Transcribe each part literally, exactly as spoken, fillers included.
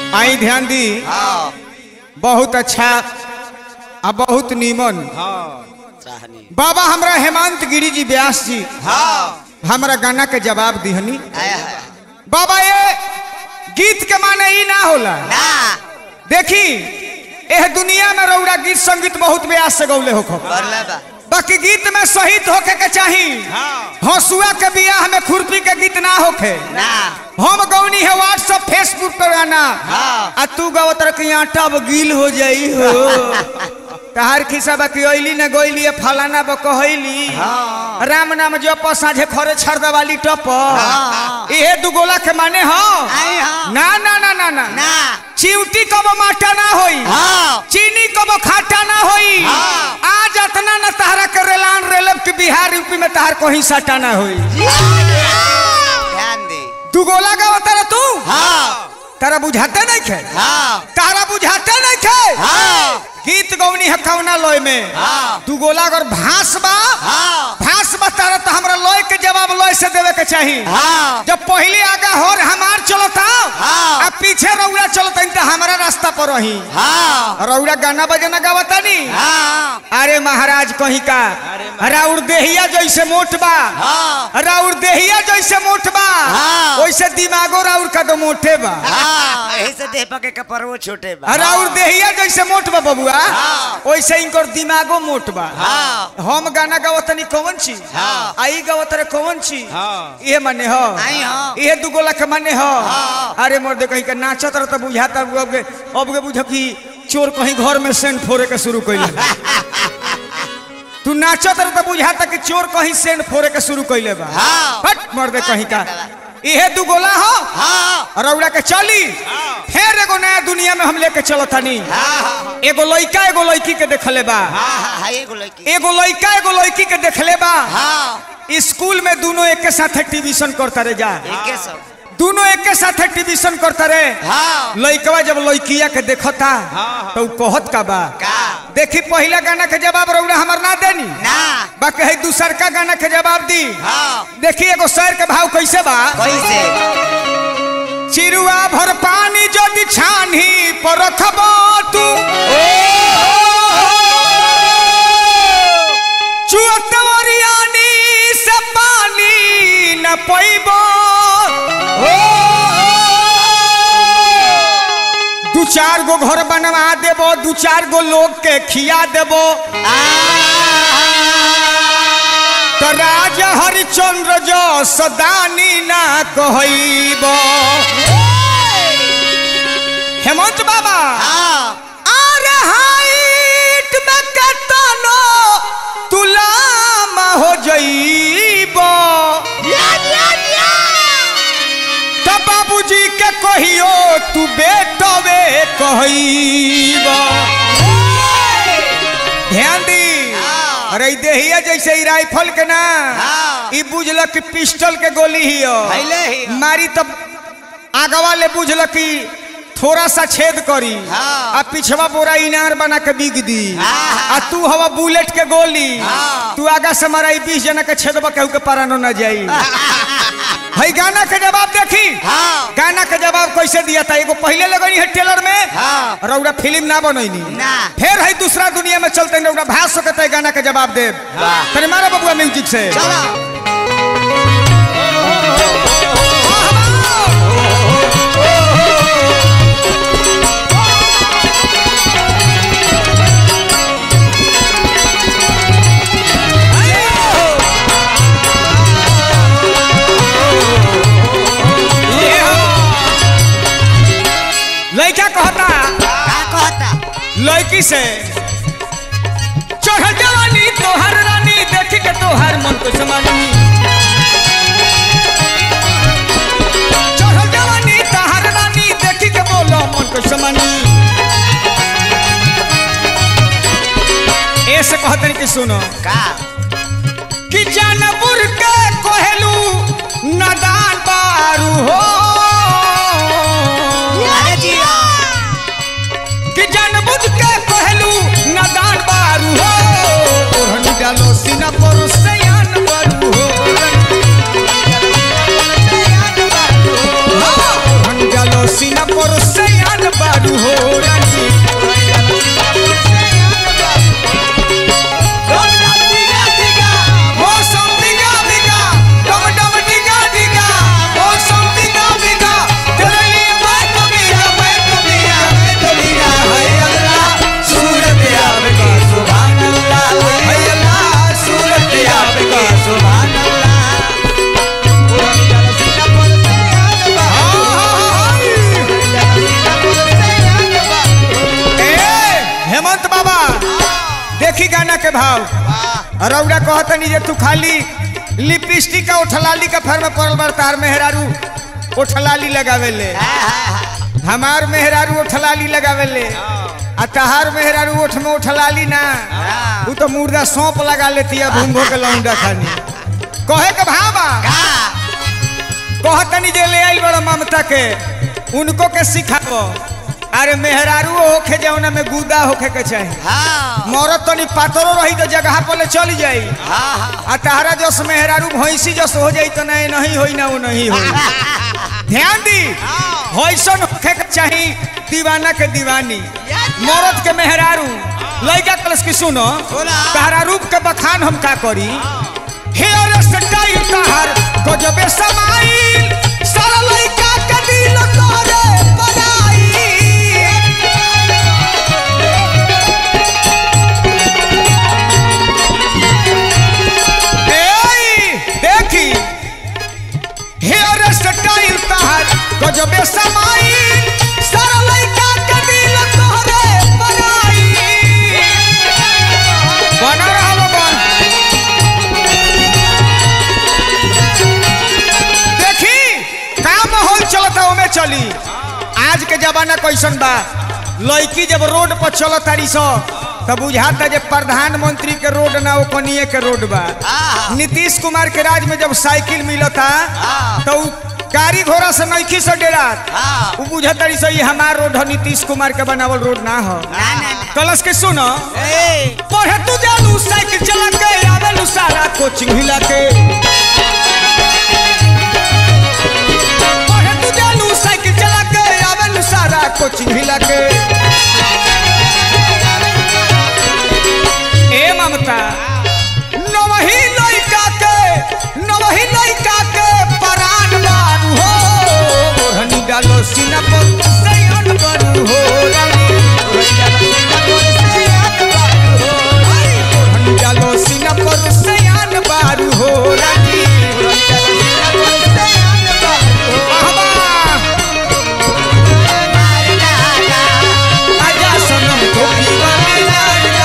आई ध्यान दी। हाँ बहुत अच्छा आ बहुत नीमन। हाँ बाबा हमरा हेमंत गिरी जी व्यास जी हाँ हमरा गाना के जवाब दिहनी। आया है बाबा ये गीत के माने ही ना होला ना देखी एह दुनिया में रौरा गीत संगीत बहुत व्यास से गौले हो करले बा बाकी गीत में शहीद होके के चाही। हंसुआ के बियाह में खुरपी के गीत ना होके ना हम गौनी है व्हाट्सएप फेसबुक पर गाना आ तू गवतर की आटा अब गील हो जाई हो तहार खिसा बाकी ओइली न गोइली फलाना ब कहैली राम नाम जप साझे खरे छड़ दवाली टप इहे दुगोला के माने हो ना ना ना ना ना ना चिउटी कबो माटा ना होई चीनी कबो खाटा ना होई आज अतना न तहरा के रेलान रेलब के बिहार यूपी में तहार कोई साटा ना होई। ध्यान दे दुगोला गावतर तू हाँ तारा बुझाते नहीं खे हाँ तारा बुझाते नहीं खे हाँ गीत गौनी है कौना लय में हाँ दुगोला अगर भांस बा हाँ भांस बा तारा तो हमरा लय के जवाब लय से देवे के चाहिए। हाँ जब पहले आगा होर हमार चलता हाँ आ पीछे रौरा चलता तो हमारा रास्ता पर रही हाँ रौरा गाना बजाना गावता नी हाँ अरे महाराज कहीं का राउर देहिया जैसे मोट बा हाँ राउर देहिया जैसे मोट बा हाँ। वैसे दिमागो राउर का तो मोटे बा हाँ यही से देह पके कपड़वो छोटे बा राउर देहिया जैसे मोट बा बबुआ हाँ। वैसे इनकर दिमागो मोट बा हाँ हम गाना गावतनी कौन चीज हाँ। आई गावतरे कौन चीज हाँ। ये माने हो आई हो ये दुगोला के माने हो हाँ। अरे मोर दे कहीं का नाचत रह तो बुझाता अब के अब के बुझ की चोर कहीं घर में सेंट फोड़े के शुरू कइले तू नाचत रह तो बुझाता कि चोर कहीं सेंट फोड़े के शुरू कइले बा हाँ। हट मोर दे कहीं का इहे दुगोला हो हाँ रौड़ा के चली फिर एगो नया दुनिया में हम लेके चलतानी। हाँ एगो लइका एगो लड़की के देखले बा हाँ हाँ एगो लड़की एगो लइका एगो लड़की के देखले बा हाँ स्कूल में दोनों एक के साथ ट्यूशन करता रे जा एके सब दोनों एक के साथ ट्यूशन करता रे हाँ लइकवा जब लइकिया के देखता तो कहत का बा का देखी पहला गाना के जवाब रौड़ा हमर ना देनी ना बाकी है दूसर का गाना के जवाब दी। हाँ देखी एगो शहर के भाव कैसे बा कैसे चिरुआ भर पानी जदि छानी पर रखबो तू चुअतवरियानी से पानी न पैबो दू चार गो घर बनवा देबो दू चार गो लोग के खिया देबो तो राजा हरिचंद्र जो सदानी ना कहइबो। हेमंत बाबा अरे हाइट में केतनो तुलाम हो जइबो तो बाबूजी के कहियो तू बेटवे कहइबो। ध्यान दी अरे देहिया जैसे ही राइफल के ना ई बुझल कि पिस्टल के गोली ही हो मारी तब आगवा ले बुझल कि थोड़ा सा छेद करी आ पिछवा बोरा इनार बना के बिग दी आ तू हवा बुलेट के गोली तू आगा से मारा बीस जना के छेदबा केहू के पारानो न जाई। भाई गाना के जवाब देखी गाना के जवाब कैसे दिया था एगो पहले लगनी है टेलर में रौड़ा फिल्म ना बनैनी फिर है दूसरा दुनिया में चलते रौड़ा भाष सकता है गाना के जवाब दे तने मारा बबुआ म्यूजिक से लड़का कहता कहता लड़की से चढ़ जवानी तोहर रानी देख के तोहर मन को समानी चढ़ जवानी तोहर रानी देख के बोलो मन को समानी ऐसे कहते कि सुनो का कि जानपुर के कोहेलू नदान बारू हो कि जानबूझ के कहलू नदान बारू हो ओढ़नी डालो सीना पर सयान बारू हो ओढ़नी डालो सीना पर सयान बारू हो रानी मौसम दिगा दिगा डम डम दिगा दिगा मौसम दिगा दिगा तेरे लिए मैं कबीरा मैं कबीरा मैं कबीरा है अल्लाह सूरत आपकी सुभान अल्लाह है अल्लाह सूरत आपकी सुभान हेमंत बाबा देखी गाना के भाव रौड़ा कहता नहीं जे तू खाली लिपस्टिक का उठलाली का फर में पड़ल बार तार मेहरारू उठलाली लगावे ले हमार मेहरारू उठलाली लगावे ले आ तहार मेहरारू उठ में उठलाली ना तू तो मुर्दा सौंप लगा लेती है भूंगो के लौंडा खानी कहे के भावा कहता नहीं जे ले आई बड़ा ममता के उनको के सिखाओ अरे मेहरारू होखे जौना में गुदा होखे के चाहिए हाँ। मरद तो नहीं पातरो रही तो जगह पर चली जाई हाँ। आ तारा जस मेहरारू भैंसी जस हो जाई तो नहीं नहीं होई ना वो नहीं होई ध्यान दी होइसन होखे के चाहिए दीवाना के दीवानी मरद के मेहरारू लइका कलस की सुनो तारा रूप के बखान हम का करी हेयर स्टाइल तार गजबे समाइल सारा लइका के दिल तोरे बनाई देखी हेयर स्टाइल तार गजबे समाइल सारा लइका के दिल तोरे बनाई बना रहा बन देखी का माहौल चलता ओमे चली आज के जमाना कैसन बा लड़की जब रोड पर चलत तारी सो तो बुझाता जे प्रधानमंत्री के रोड ना वो कनिए के रोड बा नीतीश कुमार के राज में जब साइकिल मिलता तो गाड़ी घोड़ा से नइखी से डेरात वो बुझता रही सही हमार रोड है नीतीश कुमार के बनावल रोड ना हो कलश के सुनो पढ़े तू जालू साइकिल चला के आवेलू सारा कोचिंग हिला के पढ़े तू जालू साइकिल चला के आवेलू सारा कोचिंग हिला के ए ममता नवही लइका के नवही लइका के परान बारू हो हनी डालो सीना पर सयान बारू हो रानी हनी डालो सीना पर सयान बारू हो रानी आजा सनम तो दीवाना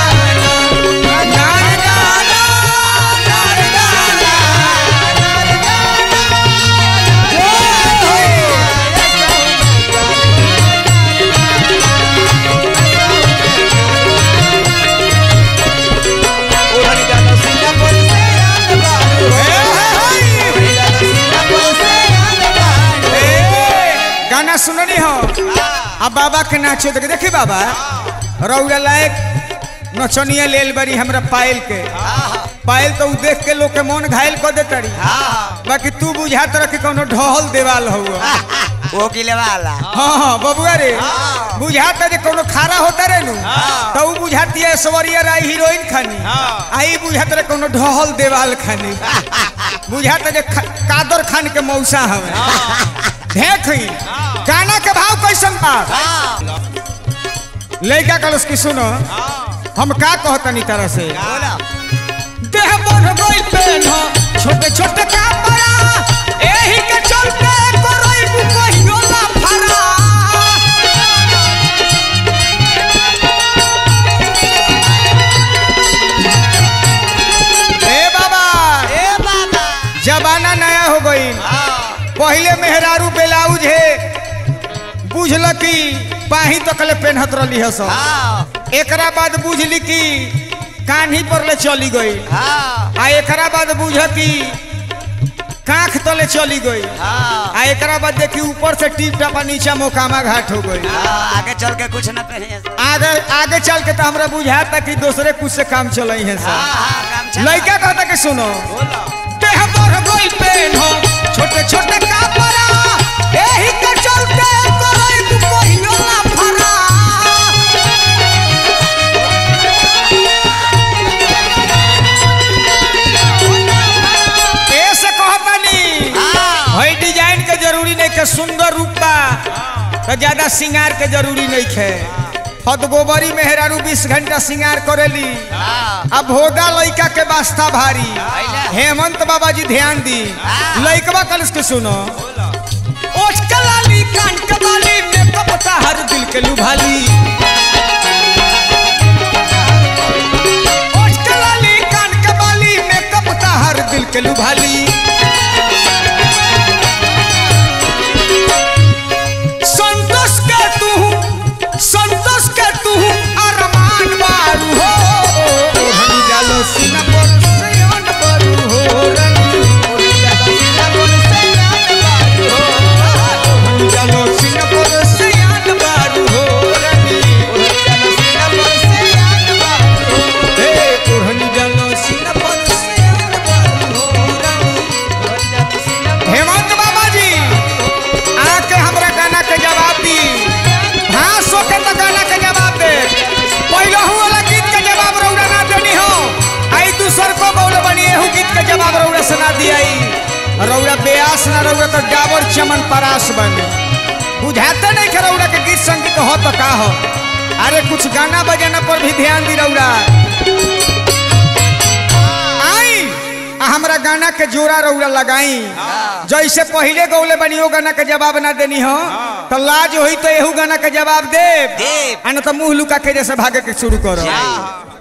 गाना सुननी हो अब बाबा के नाचो देखे देखी बाबा रौड़ा लायक नचनिया लेल बड़ी हमरा पायल के पायल तो उ देख के लोग के मन घायल कर देता रही बाकी तू बुझा तरह के कोनो ढहल देवाल हुआ वो किले वाला हाँ हाँ बबुआ रे बुझाता जे कोनो खारा होता रे नु तो उ बुझाती है ऐश्वर्या राय हीरोइन खानी आई बुझाता रे कोनो ढहल देवाल खानी बुझाता जे कादर खान के मौसा हवे देखी गाना के भाव कैसन बा लइका कलस की सुनो हम का कहतनी तरह से देह बढ़ गइल पेन छोटे छोटे कपड़ा एही के चलते करई बु कहियो ना फरा ए बाबा ए बाबा जमाना नया हो गई पहले मेहरारू ब्लाउज है बुझल की पाही तकले पेनहत रही है सब एकरा बाद बुझली की कान्ही पर ले चली गई आ एकरा बाद बुझ की काख तले चली गई आ एकरा बाद देखी ऊपर से टीप टापा नीचा मोकामा घाट हो गई आगे चल के कुछ न पहने आगे आगे चल के तो हमरा बुझाता कि दूसरे कुछ से काम चल है लड़का कहता कि सुनो देह बढ़ गई पेन हो छोटे छोटे कपड़ा एही के चलते करई तू कहियो ना फरा इतना सिंगार के जरूरी नहीं है। फद गोबरी मेहरारू बीस घंटा सिंगार करेली। अब भोदा लइका के वास्ता भारी। हेमंत बाबा जी ध्यान दी। लइकवा कल के सुनो। ओठकलाली कान कबाली मेकअप हर दिल के लुभाली। ओठकलाली कान कबाली मेकअप हर दिल के लुभाली। संतोष के तू संतोष के तू अरमान बारू हो। हम जालो सीना पर से अन बारू हो रनी। हम जालो सीना पर से अन बारू हो रनी। हे हम जालो सीना पर से अन बारू हो रनी। हेमंत बाबा जी आके हमरा गाना के जवाब दी। हाँ सो के तो गाना के जवाब दे। पहले हूँ वाला गीत के जवाब रौड़ा ना देनी हो। आई दूसर को बोले बनी हूँ गीत के जवाब रौड़ा सुना दिया। रौड़ा बेआस ना रौड़ा तो डाबर चमन परास बने। बुझाते नहीं कि रौड़ा के गीत संगीत हो तो का हो। अरे कुछ गाना बजाना पर भी ध्यान दी रौड़ा। आई हमरा गाना के जोड़ा रौड़ा लगाई। जैसे पहले गौले बनी हो गाना के जवाब ना देनी हो तो लाज होई तो एहू गाना के जवाब दे। न तो मुंह लुका के जैसे भागे के शुरू करो।